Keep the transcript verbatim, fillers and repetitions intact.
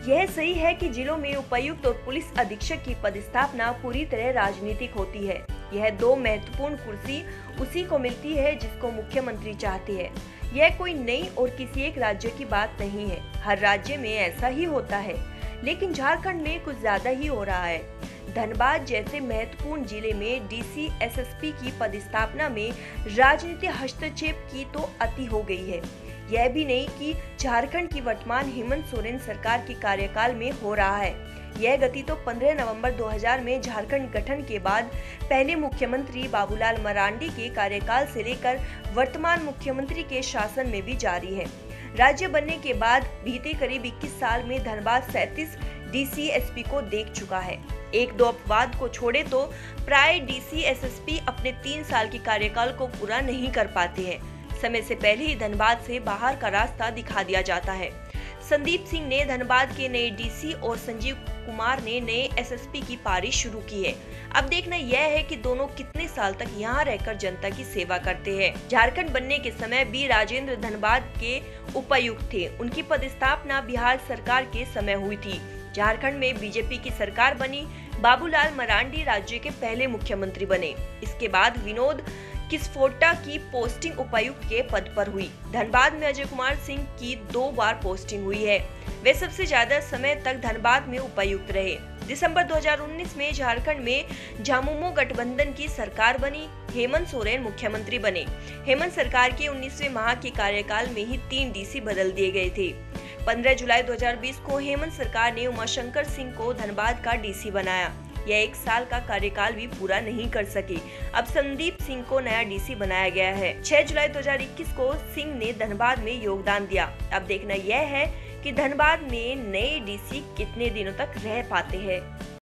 यह सही है कि जिलों में उपायुक्त और पुलिस अधीक्षक की पदस्थापना पूरी तरह राजनीतिक होती है। यह दो महत्वपूर्ण कुर्सी उसी को मिलती है जिसको मुख्यमंत्री चाहते हैं। यह कोई नई और किसी एक राज्य की बात नहीं है, हर राज्य में ऐसा ही होता है, लेकिन झारखंड में कुछ ज्यादा ही हो रहा है। धनबाद जैसे महत्वपूर्ण जिले में डीसी एसएसपी की पदस्थापना में राजनीतिक हस्तक्षेप की तो अति हो गई है। यह भी नहीं कि झारखंड की वर्तमान हेमंत सोरेन सरकार के कार्यकाल में हो रहा है। यह गति तो पंद्रह नवंबर दो हज़ार में झारखंड गठन के बाद पहले मुख्यमंत्री बाबूलाल मरांडी के कार्यकाल से लेकर वर्तमान मुख्यमंत्री के शासन में भी जारी है। राज्य बनने के बाद बीते करीब इक्कीस साल में धनबाद सैंतीस डीसी एसपी को देख चुका है। एक दो अपवाद को छोड़े तो प्राय डीसी एसएसपी अपने तीन साल के कार्यकाल को पूरा नहीं कर पाते हैं। समय से पहले ही धनबाद से बाहर का रास्ता दिखा दिया जाता है। संदीप सिंह ने धनबाद के नए डीसी और संजीव कुमार ने नए एसएसपी की पारी शुरू की है। अब देखना यह है कि दोनों कितने साल तक यहाँ रहकर जनता की सेवा करते हैं। झारखंड बनने के समय बी राजेंद्र धनबाद के उपायुक्त थे। उनकी पदस्थापना बिहार सरकार के समय हुई थी। झारखंड में बीजेपी की सरकार बनी। बाबूलाल मरांडी राज्य के पहले मुख्यमंत्री बने। इसके बाद विनोद किस्फोटा की पोस्टिंग उपायुक्त के पद पर हुई। धनबाद में अजय कुमार सिंह की दो बार पोस्टिंग हुई है। वे सबसे ज्यादा समय तक धनबाद में उपायुक्त रहे। दिसंबर दो हज़ार उन्नीस में झारखंड में झामुमो गठबंधन की सरकार बनी। हेमंत सोरेन मुख्यमंत्री बने। हेमंत सरकार के उन्नीसवें माह के कार्यकाल में ही तीन डीसी बदल दिए गए थे। पंद्रह जुलाई दो हज़ार बीस को हेमंत सरकार ने उमाशंकर सिंह को धनबाद का डीसी बनाया। यह एक साल का कार्यकाल भी पूरा नहीं कर सके। अब संदीप सिंह को नया डीसी बनाया गया है। छह जुलाई दो हज़ार इक्कीस को सिंह ने धनबाद में योगदान दिया। अब देखना यह है कि धनबाद में नए डीसी कितने दिनों तक रह पाते हैं।